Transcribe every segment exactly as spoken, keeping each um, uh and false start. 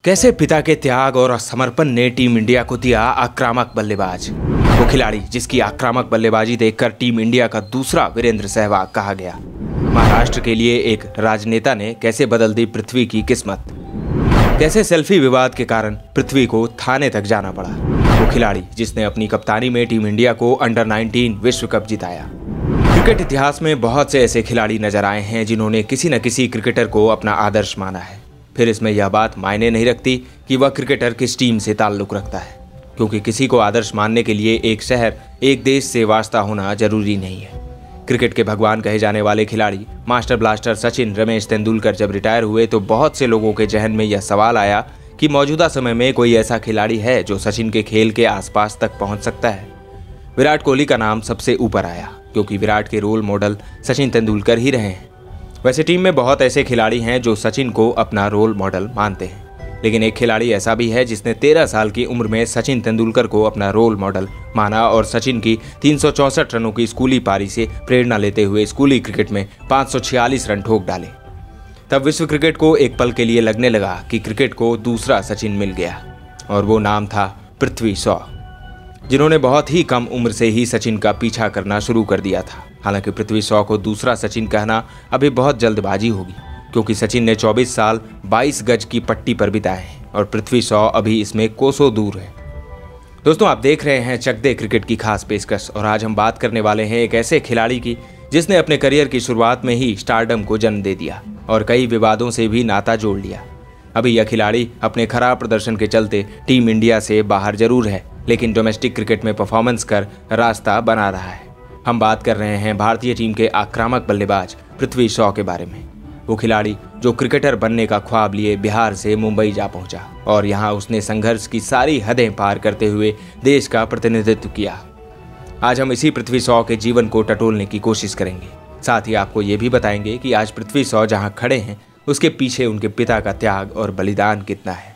कैसे पिता के त्याग और समर्पण ने टीम इंडिया को दिया आक्रामक बल्लेबाज। वो खिलाड़ी जिसकी आक्रामक बल्लेबाजी देखकर टीम इंडिया का दूसरा वीरेंद्र सहवाग कहा गया। महाराष्ट्र के लिए एक राजनेता ने कैसे बदल दी पृथ्वी की किस्मत। कैसे सेल्फी विवाद के कारण पृथ्वी को थाने तक जाना पड़ा। वो खिलाड़ी जिसने अपनी कप्तानी में टीम इंडिया को अंडर नाइनटीन विश्व कप जिताया। क्रिकेट इतिहास में बहुत से ऐसे खिलाड़ी नजर आए हैं जिन्होंने किसी न किसी क्रिकेटर को अपना आदर्श माना है। फिर इसमें यह बात मायने नहीं रखती कि वह क्रिकेटर किस टीम से ताल्लुक रखता है, क्योंकि किसी को आदर्श मानने के लिए एक शहर एक देश से वास्ता होना जरूरी नहीं है। क्रिकेट के भगवान कहे जाने वाले खिलाड़ी मास्टर ब्लास्टर सचिन रमेश तेंदुलकर जब रिटायर हुए तो बहुत से लोगों के जहन में यह सवाल आया कि मौजूदा समय में कोई ऐसा खिलाड़ी है जो सचिन के खेल के आसपास तक पहुंच सकता है। विराट कोहली का नाम सबसे ऊपर आया, क्योंकि विराट के रोल मॉडल सचिन तेंदुलकर ही रहे हैं। वैसे टीम में बहुत ऐसे खिलाड़ी हैं जो सचिन को अपना रोल मॉडल मानते हैं, लेकिन एक खिलाड़ी ऐसा भी है जिसने तेरह साल की उम्र में सचिन तेंदुलकर को अपना रोल मॉडल माना और सचिन की तीन सौ चौसठ रनों की स्कूली पारी से प्रेरणा लेते हुए स्कूली क्रिकेट में पाँच सौ छियालीस रन ठोक डाले। तब विश्व क्रिकेट को एक पल के लिए लगने लगा कि क्रिकेट को दूसरा सचिन मिल गया, और वो नाम था पृथ्वी शॉ, जिन्होंने बहुत ही कम उम्र से ही सचिन का पीछा करना शुरू कर दिया था। हालांकि पृथ्वी शॉ को दूसरा सचिन कहना अभी बहुत जल्दबाजी होगी, क्योंकि सचिन ने चौबीस साल बाईस गज की पट्टी पर बिताए हैं और पृथ्वी शॉ अभी इसमें कोसों दूर है। दोस्तों, आप देख रहे हैं चक दे क्रिकेट की खास पेशकश, और आज हम बात करने वाले हैं एक ऐसे खिलाड़ी की जिसने अपने करियर की शुरुआत में ही स्टारडम को जन्म दे दिया और कई विवादों से भी नाता जोड़ लिया। अभी यह खिलाड़ी अपने खराब प्रदर्शन के चलते टीम इंडिया से बाहर जरूर है, लेकिन डोमेस्टिक क्रिकेट में परफॉर्मेंस कर रास्ता बना रहा है। हम बात कर रहे हैं भारतीय टीम के आक्रामक बल्लेबाज पृथ्वी शॉ के बारे में। वो खिलाड़ी जो क्रिकेटर बनने का ख्वाब लिए बिहार से मुंबई जा पहुंचा और यहां उसने संघर्ष की सारी हदें पार करते हुए देश का प्रतिनिधित्व किया। आज हम इसी पृथ्वी शॉ के जीवन को टटोलने की कोशिश करेंगे। साथ ही आपको ये भी बताएंगे कि आज पृथ्वी शॉ जहां खड़े हैं उसके पीछे उनके पिता का त्याग और बलिदान कितना है।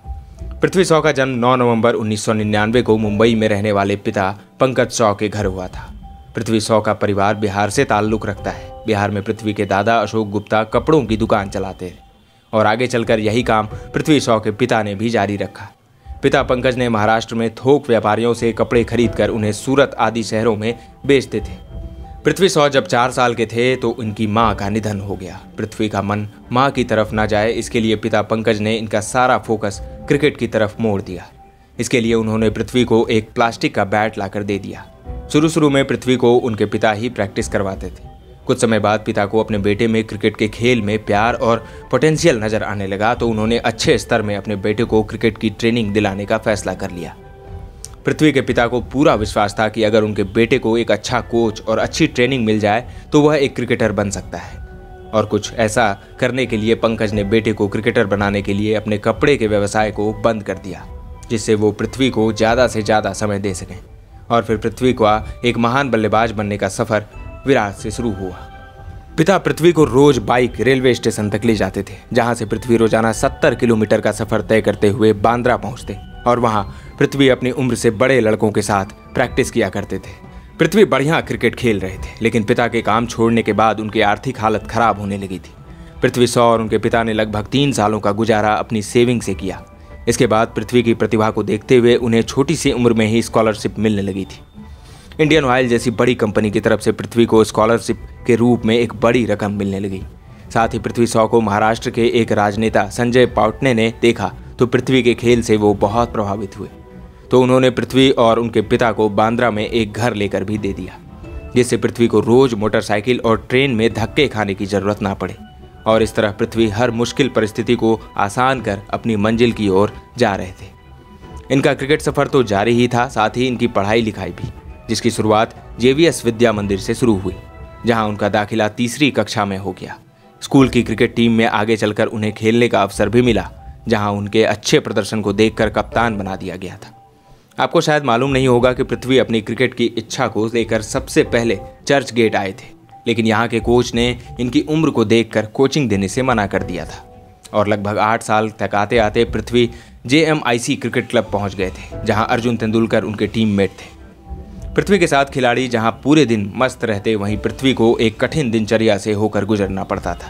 पृथ्वी शॉ का जन्म नौ नवंबर उन्नीस सौ निन्यानवे को मुंबई में रहने वाले पिता पंकज शॉ के घर हुआ था। पृथ्वी शॉ का परिवार बिहार से ताल्लुक रखता है। बिहार में पृथ्वी के दादा अशोक गुप्ता कपड़ों की दुकान चलाते थे और आगे चलकर यही काम पृथ्वी शॉ के पिता ने भी जारी रखा। पिता पंकज ने महाराष्ट्र में थोक व्यापारियों से कपड़े खरीदकर उन्हें सूरत आदि शहरों में बेचते थे। पृथ्वी शॉ जब चार साल के थे तो इनकी मां का निधन हो गया। पृथ्वी का मन मां की तरफ ना जाए, इसके लिए पिता पंकज ने इनका सारा फोकस क्रिकेट की तरफ मोड़ दिया। इसके लिए उन्होंने पृथ्वी को एक प्लास्टिक का बैट लाकर दे दिया। शुरू शुरू में पृथ्वी को उनके पिता ही प्रैक्टिस करवाते थे। कुछ समय बाद पिता को अपने बेटे में क्रिकेट के खेल में प्यार और पोटेंशियल नजर आने लगा, तो उन्होंने अच्छे स्तर में अपने बेटे को क्रिकेट की ट्रेनिंग दिलाने का फैसला कर लिया। पृथ्वी के पिता को पूरा विश्वास था कि अगर उनके बेटे को एक अच्छा कोच और अच्छी ट्रेनिंग मिल जाए तो वह एक क्रिकेटर बन सकता है। और कुछ ऐसा करने के लिए पंकज ने बेटे को क्रिकेटर बनाने के लिए अपने कपड़े के व्यवसाय को बंद कर दिया, जिससे वो पृथ्वी को ज़्यादा से ज़्यादा समय दे सकें। और फिर पृथ्वी का एक महान बल्लेबाज बनने का सफर विराट से शुरू हुआ। पिता पृथ्वी को रोज बाइक रेलवे स्टेशन तक ले जाते थे, जहां से पृथ्वी रोजाना सत्तर किलोमीटर का सफर तय करते हुए बांद्रा पहुंचते और वहां पृथ्वी अपनी उम्र से बड़े लड़कों के साथ प्रैक्टिस किया करते थे। पृथ्वी बढ़िया क्रिकेट खेल रहे थे, लेकिन पिता के काम छोड़ने के बाद उनकी आर्थिक हालत खराब होने लगी थी। पृथ्वी शॉ और उनके पिता ने लगभग तीन सालों का गुजारा अपनी सेविंग से किया। इसके बाद पृथ्वी की प्रतिभा को देखते हुए उन्हें छोटी सी उम्र में ही स्कॉलरशिप मिलने लगी थी। इंडियन ऑयल जैसी बड़ी कंपनी की तरफ से पृथ्वी को स्कॉलरशिप के रूप में एक बड़ी रकम मिलने लगी। साथ ही पृथ्वी शॉ को महाराष्ट्र के एक राजनेता संजय पाउटने ने देखा तो पृथ्वी के खेल से वो बहुत प्रभावित हुए, तो उन्होंने पृथ्वी और उनके पिता को बांद्रा में एक घर लेकर भी दे दिया, जिससे पृथ्वी को रोज मोटरसाइकिल और ट्रेन में धक्के खाने की जरूरत ना पड़े। और इस तरह पृथ्वी हर मुश्किल परिस्थिति को आसान कर अपनी मंजिल की ओर जा रहे थे। इनका क्रिकेट सफर तो जारी ही था, साथ ही इनकी पढ़ाई लिखाई भी, जिसकी शुरुआत जेवीएस विद्या मंदिर से शुरू हुई, जहां उनका दाखिला तीसरी कक्षा में हो गया। स्कूल की क्रिकेट टीम में आगे चलकर उन्हें खेलने का अवसर भी मिला, जहां उनके अच्छे प्रदर्शन को देखकर कप्तान बना दिया गया था। आपको शायद मालूम नहीं होगा कि पृथ्वी अपनी क्रिकेट की इच्छा को लेकर सबसे पहले चर्च गेट आए थे, लेकिन यहाँ के कोच ने इनकी उम्र को देखकर कोचिंग देने से मना कर दिया था और लगभग आठ साल तक आते आते पृथ्वी जेएमआईसी क्रिकेट क्लब पहुंच गए थे, जहां अर्जुन तेंदुलकर उनके टीममेट थे। पृथ्वी के साथ खिलाड़ी जहां पूरे दिन मस्त रहते, वहीं पृथ्वी को एक कठिन दिनचर्या से होकर गुजरना पड़ता था।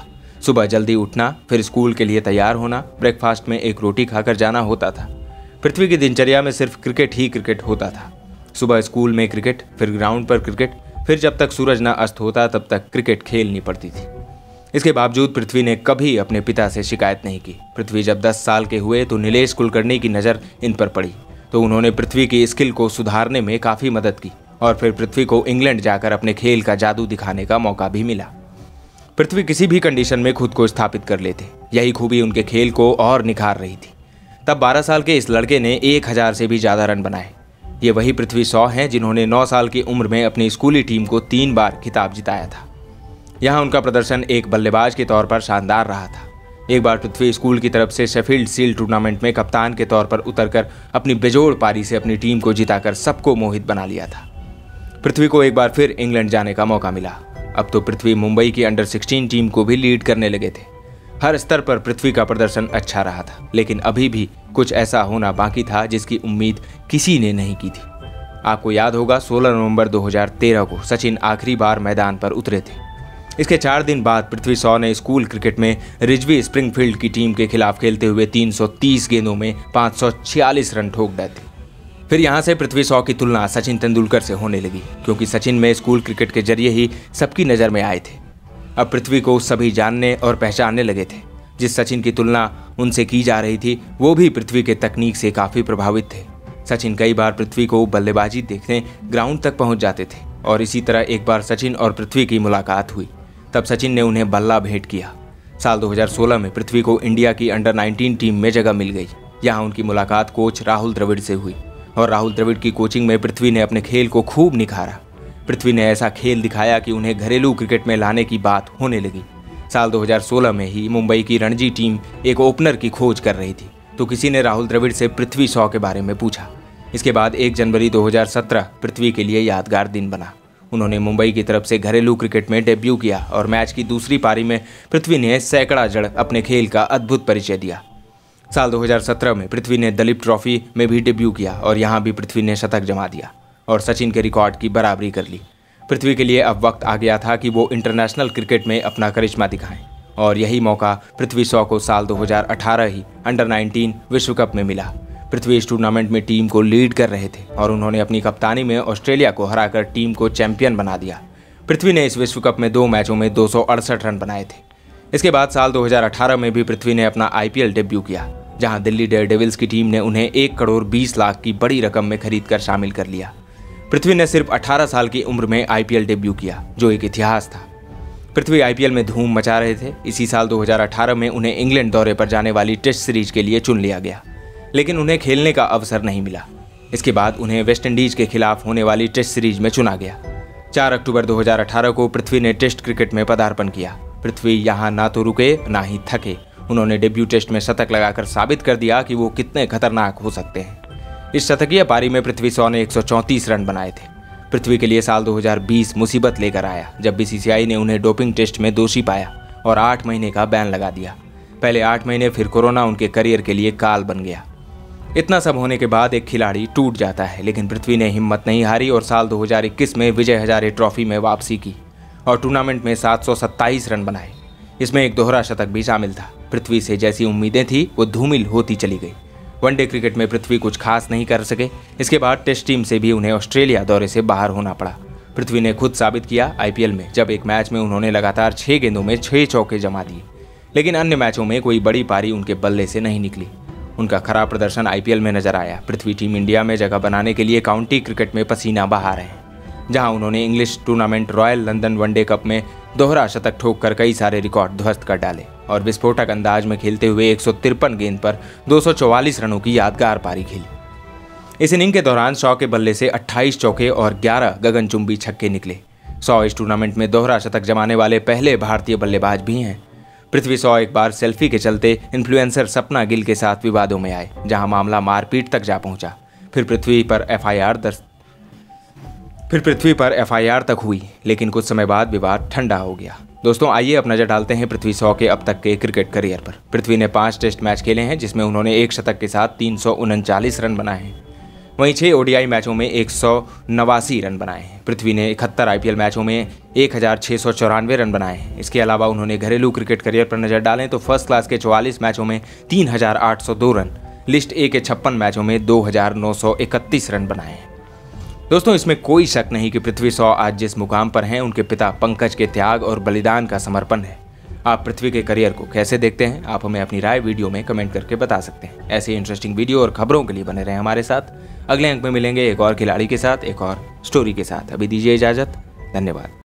सुबह जल्दी उठना, फिर स्कूल के लिए तैयार होना, ब्रेकफास्ट में एक रोटी खाकर जाना होता था। पृथ्वी की दिनचर्या में सिर्फ क्रिकेट ही क्रिकेट होता था। सुबह स्कूल में क्रिकेट, फिर ग्राउंड पर क्रिकेट, फिर जब तक सूरज न अस्त होता तब तक क्रिकेट खेलनी पड़ती थी। इसके बावजूद पृथ्वी ने कभी अपने पिता से शिकायत नहीं की। पृथ्वी जब दस साल के हुए तो नीलेश कुलकर्णी की नज़र इन पर पड़ी, तो उन्होंने पृथ्वी की स्किल को सुधारने में काफ़ी मदद की और फिर पृथ्वी को इंग्लैंड जाकर अपने खेल का जादू दिखाने का मौका भी मिला। पृथ्वी किसी भी कंडीशन में खुद को स्थापित कर लेते, यही खूबी उनके खेल को और निखार रही थी। तब बारह साल के इस लड़के ने एक हज़ार से भी ज़्यादा रन बनाए। ये वही पृथ्वी शॉ हैं जिन्होंने नौ साल की उम्र में अपनी स्कूली टीम को तीन बार खिताब जिताया था। यहाँ उनका प्रदर्शन एक बल्लेबाज के तौर पर शानदार रहा था। एक बार पृथ्वी स्कूल की तरफ से शेफील्ड शील्ड टूर्नामेंट में कप्तान के तौर पर उतरकर अपनी बेजोड़ पारी से अपनी टीम को जिताकर सबको मोहित बना लिया था। पृथ्वी को एक बार फिर इंग्लैंड जाने का मौका मिला। अब तो पृथ्वी मुंबई की अंडर सिक्सटीन टीम को भी लीड करने लगे थे। हर स्तर पर पृथ्वी का प्रदर्शन अच्छा रहा था, लेकिन अभी भी कुछ ऐसा होना बाकी था जिसकी उम्मीद किसी ने नहीं की थी। आपको याद होगा सोलह नवंबर दो हज़ार तेरह को सचिन आखिरी बार मैदान पर उतरे थे। इसके चार दिन बाद पृथ्वी शॉ ने स्कूल क्रिकेट में रिजवी स्प्रिंगफील्ड की टीम के खिलाफ खेलते हुए तीन सौ तीस गेंदों में पाँच सौ छियालीस रन ठोक दिए थे। फिर यहाँ से पृथ्वी शॉ की तुलना सचिन तेंदुलकर से होने लगी, क्योंकि सचिन में स्कूल क्रिकेट के जरिए ही सबकी नज़र में आए थे। अब पृथ्वी को सभी जानने और पहचानने लगे थे। जिस सचिन की तुलना उनसे की जा रही थी वो भी पृथ्वी के तकनीक से काफ़ी प्रभावित थे। सचिन कई बार पृथ्वी को बल्लेबाजी देखने ग्राउंड तक पहुंच जाते थे और इसी तरह एक बार सचिन और पृथ्वी की मुलाकात हुई। तब सचिन ने उन्हें बल्ला भेंट किया। साल दो हज़ार सोलह में पृथ्वी को इंडिया की अंडर नाइनटीन टीम में जगह मिल गई। यहाँ उनकी मुलाकात कोच राहुल द्रविड़ से हुई और राहुल द्रविड़ की कोचिंग में पृथ्वी ने अपने खेल को खूब निखारा। पृथ्वी ने ऐसा खेल दिखाया कि उन्हें घरेलू क्रिकेट में लाने की बात होने लगी। साल दो हज़ार सोलह में ही मुंबई की रणजी टीम एक ओपनर की खोज कर रही थी, तो किसी ने राहुल द्रविड़ से पृथ्वी शॉ के बारे में पूछा। इसके बाद एक जनवरी दो हज़ार सत्रह पृथ्वी के लिए यादगार दिन बना। उन्होंने मुंबई की तरफ से घरेलू क्रिकेट में डेब्यू किया और मैच की दूसरी पारी में पृथ्वी ने सैकड़ा जड़ अपने खेल का अद्भुत परिचय दिया। साल दो हज़ार सत्रह में पृथ्वी ने दलीप ट्रॉफी में भी डेब्यू किया और यहाँ भी पृथ्वी ने शतक जमा दिया और सचिन के रिकॉर्ड की बराबरी कर ली। पृथ्वी के लिए अब वक्त आ गया था कि वो इंटरनेशनल क्रिकेट में अपना करिश्मा दिखाएं और यही मौका पृथ्वी शॉ को साल दो हज़ार अठारह ही अंडर नाइनटीन विश्व कप में मिला। पृथ्वी इस टूर्नामेंट में टीम को लीड कर रहे थे और उन्होंने अपनी कप्तानी में ऑस्ट्रेलिया को हराकर टीम को चैंपियन बना दिया। पृथ्वी ने इस विश्व कप में दो मैचों में दो सौ अड़सठ रन बनाए थे। इसके बाद साल दो हज़ार अठारह में भी पृथ्वी ने अपना आईपीएल डेब्यू किया, जहां दिल्ली डेयरडेविल्स की टीम ने उन्हें एक करोड़ बीस लाख की बड़ी रकम में खरीद कर शामिल कर लिया। पृथ्वी ने सिर्फ अठारह साल की उम्र में आईपीएल डेब्यू किया, जो एक इतिहास था। पृथ्वी आईपीएल में धूम मचा रहे थे। इसी साल दो हज़ार अठारह में उन्हें इंग्लैंड दौरे पर जाने वाली टेस्ट सीरीज के लिए चुन लिया गया, लेकिन उन्हें खेलने का अवसर नहीं मिला। इसके बाद उन्हें वेस्टइंडीज के खिलाफ होने वाली टेस्ट सीरीज में चुना गया। चार अक्टूबर दो हज़ार अठारह को पृथ्वी ने टेस्ट क्रिकेट में पदार्पण किया। पृथ्वी यहाँ ना तो रुके ना ही थके। उन्होंने डेब्यू टेस्ट में शतक लगाकर साबित कर दिया कि वो कितने खतरनाक हो सकते हैं। इस शतकीय पारी में पृथ्वी शॉ ने एक सौ चौंतीस रन बनाए थे। पृथ्वी के लिए साल दो हज़ार बीस मुसीबत लेकर आया, जब बीसीसीआई ने उन्हें डोपिंग टेस्ट में दोषी पाया और आठ महीने का बैन लगा दिया। पहले आठ महीने, फिर कोरोना उनके करियर के लिए काल बन गया। इतना सब होने के बाद एक खिलाड़ी टूट जाता है, लेकिन पृथ्वी ने हिम्मत नहीं हारी और साल दो हज़ार इक्कीस में विजय हजारे ट्रॉफी में वापसी की और टूर्नामेंट में सात सौ सत्ताईस रन बनाए। इसमें एक दोहरा शतक भी शामिल था। पृथ्वी से जैसी उम्मीदें थी वो धूमिल होती चली गई। वनडे क्रिकेट में पृथ्वी कुछ खास नहीं कर सके। इसके बाद टेस्ट टीम से भी उन्हें ऑस्ट्रेलिया दौरे से बाहर होना पड़ा। पृथ्वी ने खुद साबित किया आईपीएल में, जब एक मैच में उन्होंने लगातार छः गेंदों में छः चौके जमा दिए, लेकिन अन्य मैचों में कोई बड़ी पारी उनके बल्ले से नहीं निकली। उनका खराब प्रदर्शन आईपीएल में नजर आया। पृथ्वी टीम इंडिया में जगह बनाने के लिए काउंटी क्रिकेट में पसीना बहा रहे हैं, जहां उन्होंने English tournament royal London one day cup में दोहरा शतक ठोक कर कई सारे रिकॉर्ड ध्वस्त कर डाले और विस्फोटक अंदाज में खेलते हुए एक सौ तिरपन गेंद पर दो सौ चौवालीस रनों की यादगार पारी खेली। इस इनिंग के दौरान शॉ के बल्ले से अट्ठाईस चौके और ग्यारह गगनचुंबी छक्के निकले। शॉ इस टूर्नामेंट में दोहरा शतक जमाने वाले पहले भारतीय बल्लेबाज भी हैं। पृथ्वी शॉ एक बार सेल्फी के चलते इन्फ्लुएंसर सपना गिल के साथ विवादों में आए, जहां मामला मारपीट तक जा पहुंचा। फिर पृथ्वी पर एफआईआर दर्ज फिर पृथ्वी पर एफआईआर तक हुई, लेकिन कुछ समय बाद विवाद ठंडा हो गया। दोस्तों, आइए अब नजर डालते हैं पृथ्वी शॉ के अब तक के क्रिकेट करियर पर। पृथ्वी ने पांच टेस्ट मैच खेले हैं, जिसमें उन्होंने एक शतक के साथ तीन सौ उनचालीस रन बनाए हैं। वहीं छह ओडीआई मैचों में एक सौ नवासी रन बनाए हैं। पृथ्वी ने इकहत्तर आईपीएल मैचों में एक हज़ार छह सौ चौरानवे रन बनाए हैं। इसके अलावा उन्होंने घरेलू क्रिकेट करियर पर नजर डालें तो फर्स्ट क्लास के चौवालीस मैचों में तीन हज़ार आठ सौ दो रन, लिस्ट ए के छप्पन मैचों में दो हज़ार नौ सौ इकतीस रन बनाए हैं। दोस्तों, इसमें कोई शक नहीं कि पृथ्वी शॉ आज जिस मुकाम पर हैं उनके पिता पंकज के त्याग और बलिदान का समर्पण है। आप पृथ्वी के करियर को कैसे देखते हैं? आप हमें अपनी राय वीडियो में कमेंट करके बता सकते हैं। ऐसे इंटरेस्टिंग वीडियो और खबरों के लिए बने रहें हमारे साथ। अगले अंक में मिलेंगे एक और खिलाड़ी के साथ, एक और स्टोरी के साथ। अभी दीजिए इजाजत। धन्यवाद।